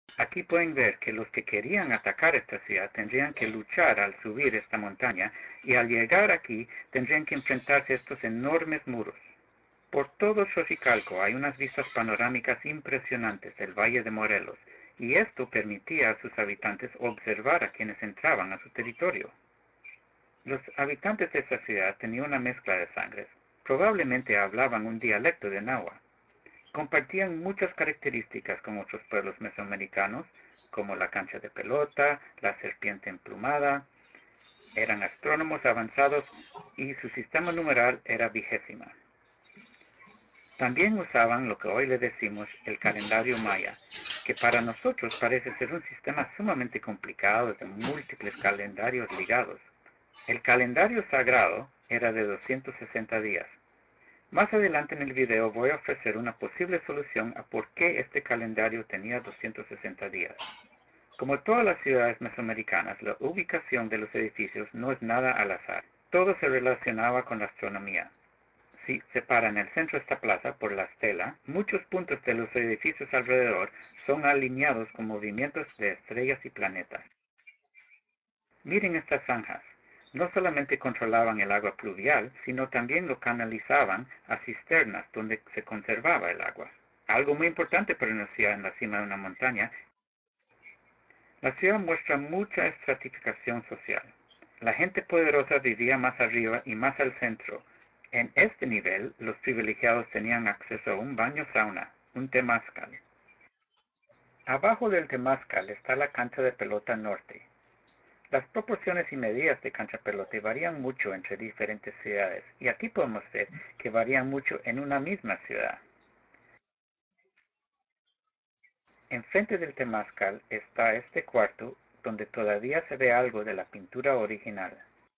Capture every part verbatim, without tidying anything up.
Aquí pueden ver que los que querían atacar esta ciudad tendrían que luchar al subir esta montaña y al llegar aquí tendrían que enfrentarse a estos enormes muros. Por todo Xochicalco hay unas vistas panorámicas impresionantes del Valle de Morelos, y esto permitía a sus habitantes observar a quienes entraban a su territorio. Los habitantes de esta ciudad tenían una mezcla de sangres. Probablemente hablaban un dialecto de náhuatl. Compartían muchas características con otros pueblos mesoamericanos, como la cancha de pelota, la serpiente emplumada. Eran astrónomos avanzados y su sistema numeral era vigésima. También usaban lo que hoy le decimos el calendario maya, que para nosotros parece ser un sistema sumamente complicado de múltiples calendarios ligados. El calendario sagrado era de doscientos sesenta días. Más adelante en el video voy a ofrecer una posible solución a por qué este calendario tenía doscientos sesenta días. Como todas las ciudades mesoamericanas, la ubicación de los edificios no es nada al azar. Todo se relacionaba con la astronomía. Si se para en el centro de esta plaza por la estela, muchos puntos de los edificios alrededor son alineados con movimientos de estrellas y planetas. Miren estas zanjas. No solamente controlaban el agua pluvial, sino también lo canalizaban a cisternas donde se conservaba el agua. Algo muy importante para una ciudad en la cima de una montaña. La ciudad muestra mucha estratificación social. La gente poderosa vivía más arriba y más al centro. En este nivel, los privilegiados tenían acceso a un baño sauna, un temazcal. Abajo del temazcal está la cancha de pelota norte. Las proporciones y medidas de cancha pelota varían mucho entre diferentes ciudades, y aquí podemos ver que varían mucho en una misma ciudad. Enfrente del temazcal está este cuarto, donde todavía se ve algo de la pintura original.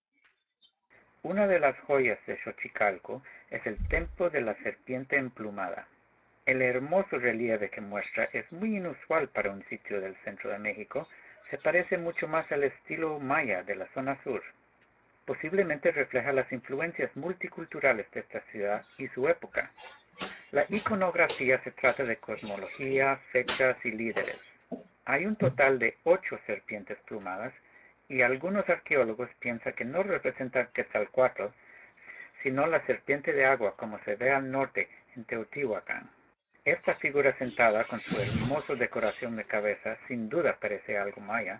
Una de las joyas de Xochicalco es el templo de la serpiente emplumada. El hermoso relieve que muestra es muy inusual para un sitio del centro de México. Se parece mucho más al estilo maya de la zona sur. Posiblemente refleja las influencias multiculturales de esta ciudad y su época. La iconografía se trata de cosmología, fechas y líderes. Hay un total de ocho serpientes plumadas, y algunos arqueólogos piensan que no representan Quetzalcóatl, sino la serpiente de agua como se ve al norte en Teotihuacán. Esta figura sentada con su hermosa decoración de cabeza sin duda parece algo maya.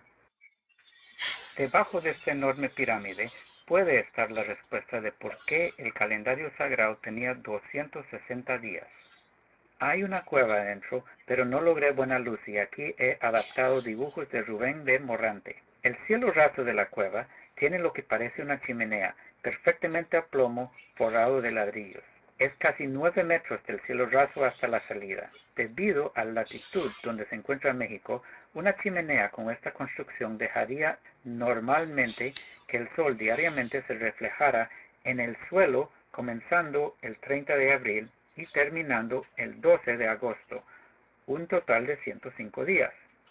Debajo de esta enorme pirámide puede estar la respuesta de por qué el calendario sagrado tenía doscientos sesenta días. Hay una cueva adentro, pero no logré buena luz y aquí he adaptado dibujos de Rubén de Morrante. El cielo raso de la cueva tiene lo que parece una chimenea, perfectamente a plomo, forrado de ladrillos. Es casi nueve metros del cielo raso hasta la salida. Debido a la latitud donde se encuentra México, una chimenea con esta construcción dejaría normalmente que el sol diariamente se reflejara en el suelo comenzando el treinta de abril y terminando el doce de agosto, un total de ciento cinco días.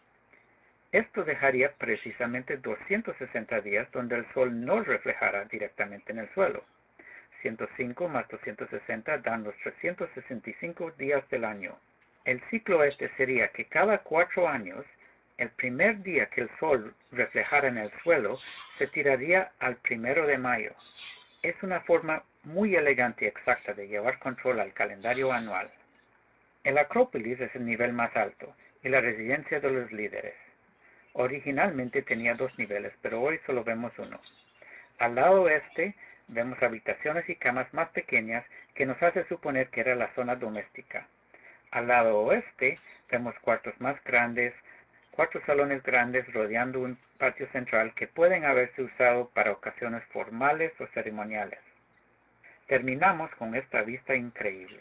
Esto dejaría precisamente doscientos sesenta días donde el sol no reflejara directamente en el suelo. ciento cinco más doscientos sesenta dan los trescientos sesenta y cinco días del año. El ciclo este sería que cada cuatro años, el primer día que el sol reflejara en el suelo, se tiraría al primero de mayo. Es una forma muy elegante y exacta de llevar control al calendario anual. El Acrópolis es el nivel más alto y la residencia de los líderes. Originalmente tenía dos niveles, pero hoy solo vemos uno. Al lado oeste vemos habitaciones y camas más pequeñas que nos hace suponer que era la zona doméstica. Al lado oeste vemos cuartos más grandes, cuatro salones grandes rodeando un patio central que pueden haberse usado para ocasiones formales o ceremoniales. Terminamos con esta vista increíble.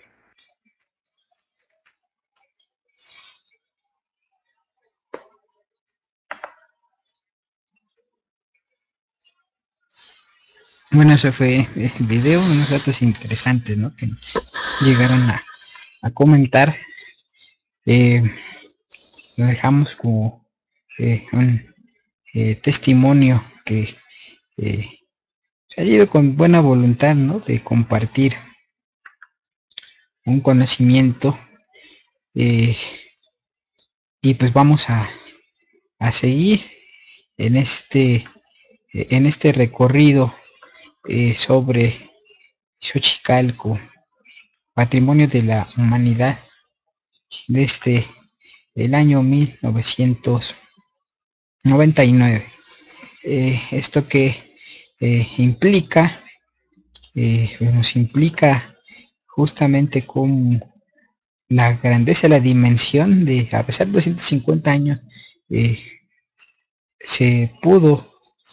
Bueno, eso fue el video, unos datos interesantes, ¿no? Que llegaron a, a comentar. Eh, lo dejamos como eh, un eh, testimonio que eh, ha ido con buena voluntad, ¿no? De compartir un conocimiento eh, y pues vamos a, a seguir en este en este recorrido eh, sobre Xochicalco, patrimonio de la humanidad desde el año mil novecientos noventa y nueve. Eh, esto que eh, implica, eh, nos implica justamente con la grandeza, la dimensión de, a pesar de doscientos cincuenta años, eh, se pudo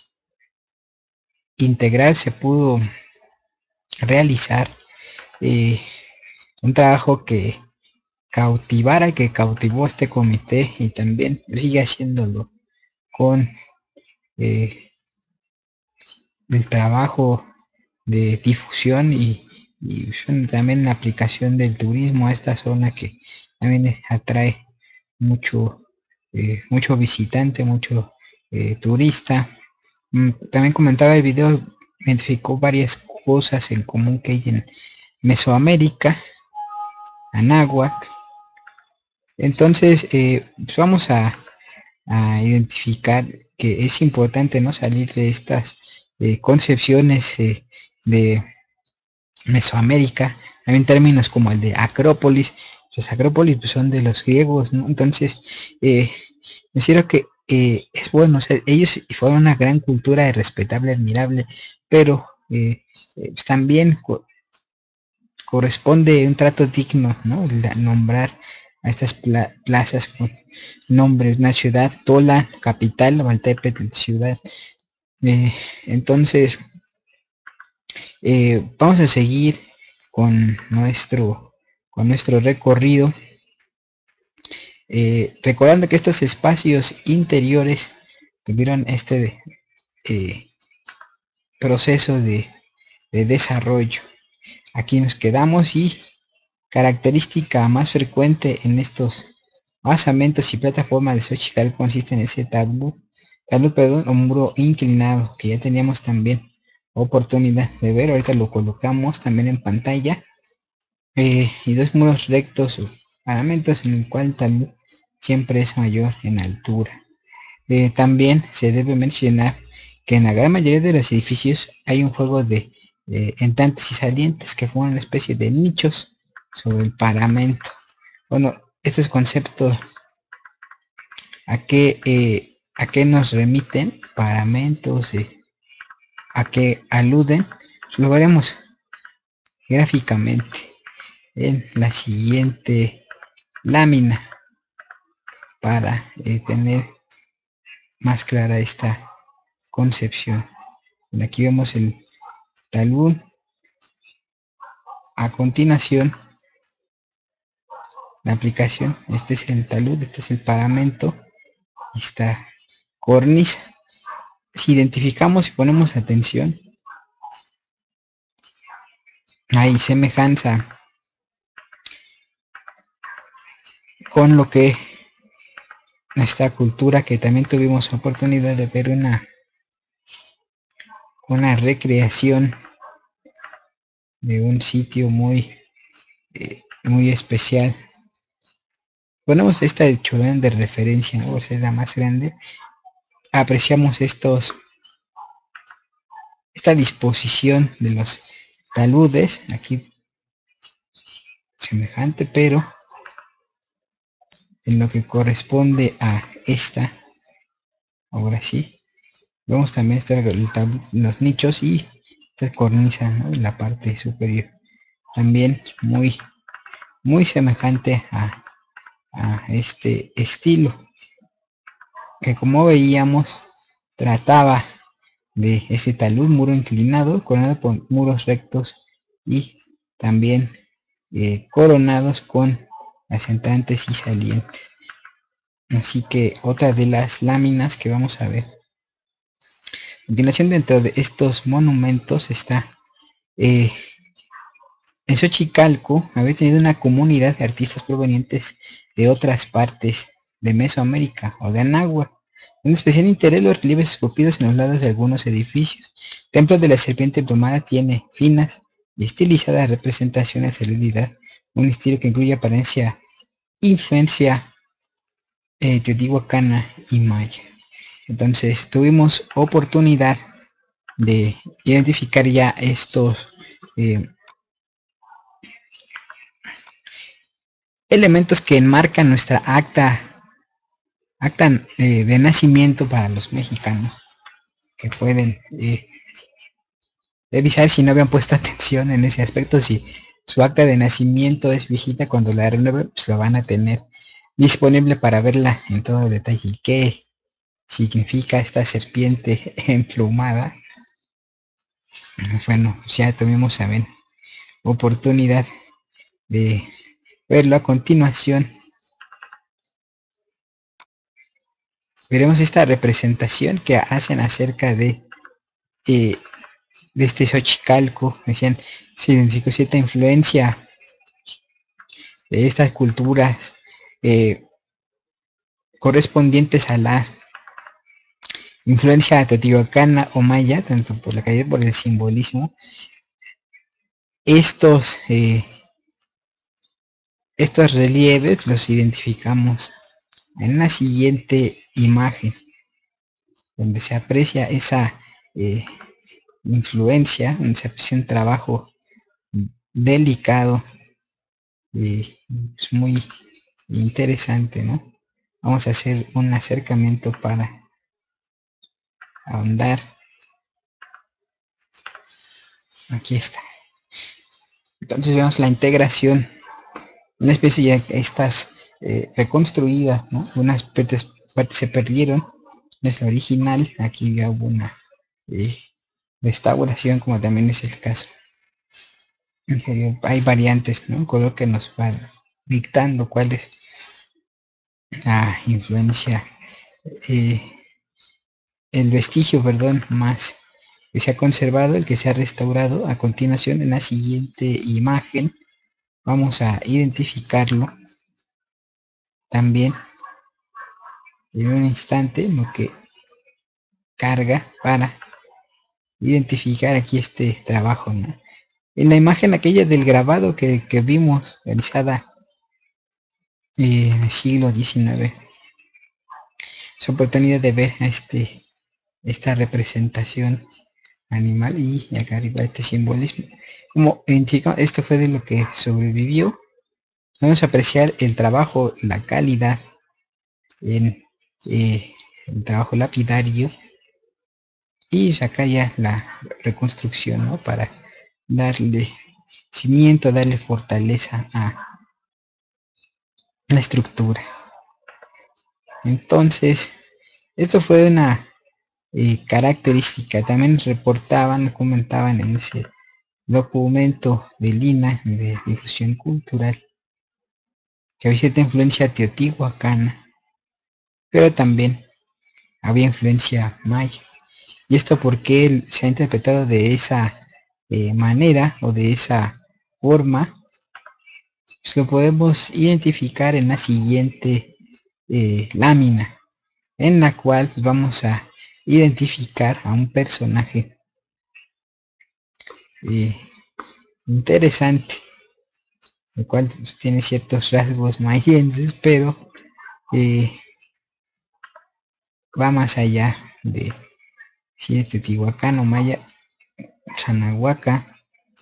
integrar, se pudo realizar eh, un trabajo que cautivara, que cautivó a este comité y también sigue haciéndolo con eh, el trabajo de difusión y, y también la aplicación del turismo a esta zona que también atrae mucho eh, mucho visitante, mucho eh, turista. Mm, también comentaba el video, identificó varias cosas en común que hay en Mesoamérica, Anáhuac. Entonces eh, pues vamos a, a identificar que es importante no salir de estas eh, concepciones eh, de Mesoamérica, también términos como el de Acrópolis. Los Acrópolis pues, son de los griegos, ¿no? Entonces eh, considero que eh, es bueno, o sea, ellos fueron una gran cultura respetable, admirable, pero eh, eh, pues, también co corresponde un trato digno, ¿no? El nombrar a estas pla plazas con nombres, una ciudad, Tola, capital, Valtepetl, ciudad. Eh, entonces, eh, vamos a seguir con nuestro, con nuestro recorrido, eh, recordando que estos espacios interiores tuvieron este eh, proceso de, de desarrollo. Aquí nos quedamos y característica más frecuente en estos basamentos y plataformas de Xochicalco consiste en ese talud, talud perdón, o muro inclinado que ya teníamos también oportunidad de ver. Ahorita lo colocamos también en pantalla, eh, y dos muros rectos o paramentos en el cual el talud siempre es mayor en altura. Eh, también se debe mencionar que en la gran mayoría de los edificios hay un juego de eh, entrantes y salientes que forman una especie de nichos sobre el paramento. Bueno, estos conceptos a qué eh, a qué nos remiten, paramentos, eh, a qué aluden, lo veremos gráficamente en la siguiente lámina para eh, tener más clara esta concepción. Aquí vemos el talud. A continuación, la aplicación, este es el talud, este es el paramento, esta cornisa. Si identificamos y ponemos atención, hay semejanza con lo que nuestra cultura, que también tuvimos oportunidad de ver una una recreación de un sitio muy eh, muy especial. Ponemos esta de Cholán de referencia, ¿no? Por ser la más grande. Apreciamos estos esta disposición de los taludes aquí semejante, pero en lo que corresponde a esta, ahora sí, vemos también estar los nichos y esta cornisa, ¿no? En la parte superior, también muy muy semejante a, a este estilo, que como veíamos trataba de ese talud, muro inclinado, coronado por muros rectos y también eh, coronados con las entrantes y salientes. Así que otra de las láminas que vamos a ver a continuación dentro de estos monumentos está eh, en Xochicalco había tenido una comunidad de artistas provenientes de otras partes de Mesoamérica o de Anáhuac. Un especial interés los relieves esculpidos en los lados de algunos edificios. Templo de la Serpiente Emplumada tiene finas y estilizadas representaciones de realidad, un estilo que incluye apariencia, influencia eh, teotihuacana y maya. Entonces tuvimos oportunidad de identificar ya estos eh, elementos que enmarcan nuestra acta acta eh, de nacimiento para los mexicanos, que pueden eh, revisar si no habían puesto atención en ese aspecto. Si su acta de nacimiento es viejita, cuando la renueven, pues lo van a tener disponible para verla en todo detalle. ¿Y qué significa esta serpiente emplumada? Bueno, pues ya tuvimos también oportunidad de verlo. A continuación veremos esta representación que hacen acerca de eh, de este Xochicalco. Decían, se identificó cierta influencia de estas culturas eh, correspondientes a la influencia teotihuacana o maya, tanto por la calle por el simbolismo. Estos eh, estos relieves los identificamos en la siguiente imagen, donde se aprecia esa eh, influencia, donde se aprecia un trabajo delicado y es muy interesante, ¿no? Vamos a hacer un acercamiento para ahondar. Aquí está. Entonces vemos la integración, una especie ya estas eh, reconstruida, ¿no? Unas partes, partes se perdieron, es la original. Aquí ya hubo una eh, restauración, como también es el caso. Hay variantes, ¿no? Un color que nos va dictando cuál es la influencia, eh, el vestigio, perdón, más que se ha conservado, el que se ha restaurado. A continuación, en la siguiente imagen, vamos a identificarlo también en un instante, en lo que carga para identificar aquí este trabajo, ¿no? En la imagen aquella del grabado que, que vimos realizada eh, en el siglo diecinueve, su oportunidad de ver a este esta representación animal, y acá arriba este simbolismo, como identifica, esto fue de lo que sobrevivió. Vamos a apreciar el trabajo, la calidad en eh, el trabajo lapidario, y acá ya la reconstrucción, ¿no? Para darle cimiento, darle fortaleza a la estructura. Entonces, esto fue una eh, característica. También reportaban, comentaban en ese documento de Lina de difusión cultural que había cierta influencia teotihuacana, pero también había influencia maya. Y esto porque se ha interpretado de esa eh, manera o de esa forma, pues lo podemos identificar en la siguiente eh, lámina, en la cual pues, vamos a identificar a un personaje eh, interesante, el cual pues, tiene ciertos rasgos mayenses, pero eh, va más allá de si es teotihuacano, maya, Chanahuaca.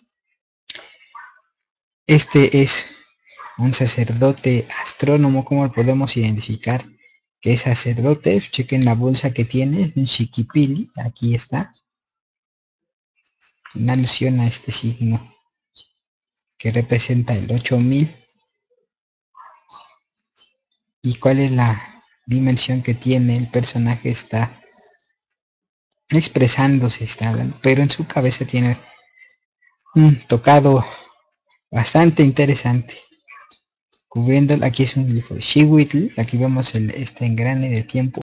Este es un sacerdote astrónomo. ¿Cómo lo podemos identificar que es sacerdote? Chequen la bolsa que tiene, un chiquipili, aquí está, una alusión a este signo que representa el ocho mil. ¿Y cuál es la dimensión que tiene? El personaje está expresándose, está hablando, pero en su cabeza tiene un tocado bastante interesante, cubriendo. Aquí es un glifo de Xihuitl. Aquí vemos el, este engrane de tiempo